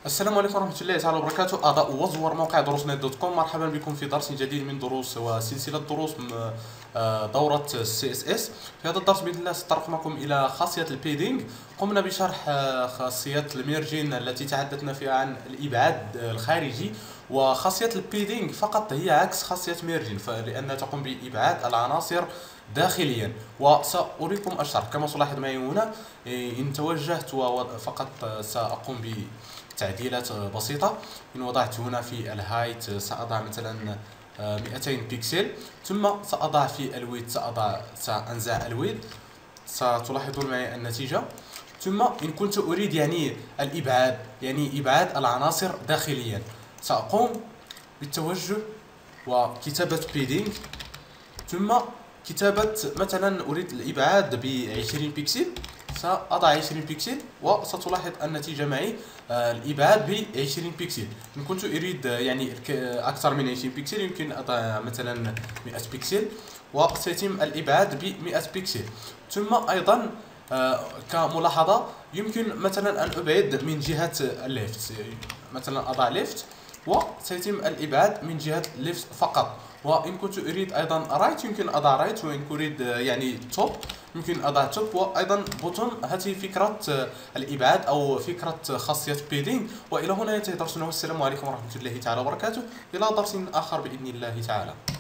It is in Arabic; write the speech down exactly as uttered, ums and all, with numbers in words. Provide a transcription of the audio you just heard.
السلام عليكم ورحمة الله تعالى وبركاته. أعضاء وزوار موقع دروس نت دوت كوم، مرحبا بكم في درس جديد من دروس وسلسلة دروس م- آه، دورة سي اس اس. في هذا الدرس بإذن الله سأتطرق معكم إلى خاصية البيدينج. قمنا بشرح آه، خاصية الميرجين التي تحدثنا فيها عن الإبعاد الخارجي، وخاصية البيدينج فقط هي عكس خاصية ميرجين، لأنها تقوم بإبعاد العناصر داخليا. وسأريكم الشرح كما تلاحظ معي هنا. إيه، إن توجهت وفقط سأقوم بتعديلات بسيطة. إن وضعت هنا في الهايت سأضع مثلا آه، مئتين بكسل، ثم سأضع في الويد سأضع سأنزع الويد، ستلاحظون معي النتيجة. ثم إن كنت أريد يعني الإبعاد، يعني إبعاد العناصر داخليا، سأقوم بالتوجه وكتابة بيدينج، ثم كتابة مثلا أريد الإبعاد ب عشرين بكسل، سأضع عشرين بكسل وستلاحظ النتيجة معي. آه، الإبعاد ب عشرين بكسل. إن كنت أريد آه، يعني الك- أكثر من عشرين بكسل يمكن أضع مثلا مئة بكسل، وسيتم الإبعاد ب مئة بكسل. ثم أيضا آه، كملاحظة يمكن مثلا أن أبعد من جهة الليفت، مثلا أضع ليفت وسيتم الإبعاد من جهة ليفت فقط. وإن كنت أريد أيضا رايت يمكن أضع رايت، وإن أريد آه، يعني توب يمكن أضع توب، وأيضا بوتون. هذه فكرة آه، الإبعاد أو فكرة خاصية بيدينج. وإلى هنا ينتهي درسنا، والسلام عليكم ورحمة الله تعالى وبركاته، إلى درس آخر بإذن الله تعالى.